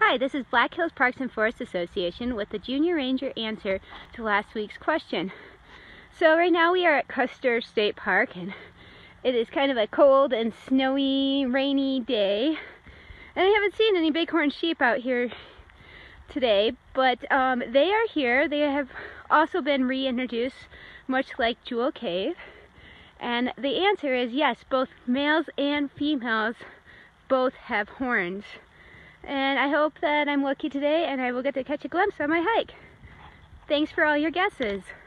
Hi, this is Black Hills Parks and Forest Association with the Junior Ranger answer to last week's question. So right now we are at Custer State Park and it is kind of a cold and snowy, rainy day. And I haven't seen any bighorn sheep out here today, but they are here. They have also been reintroduced, much like Jewel Cave. And the answer is yes, both males and females both have horns. And I hope that I'm lucky today and I will get to catch a glimpse on my hike. Thanks for all your guesses.